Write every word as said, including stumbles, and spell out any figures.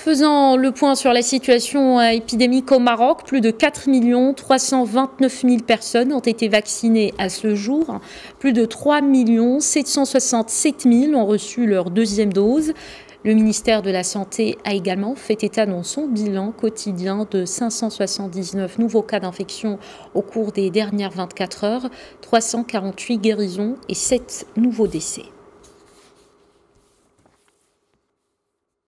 Faisant le point sur la situation épidémique au Maroc, plus de quatre millions trois cent vingt-neuf mille personnes ont été vaccinées à ce jour. Plus de trois millions sept cent soixante-sept mille ont reçu leur deuxième dose. Le ministère de la Santé a également fait état dans son bilan quotidien de cinq cent soixante-dix-neuf nouveaux cas d'infection au cours des dernières vingt-quatre heures, trois cent quarante-huit guérisons et sept nouveaux décès.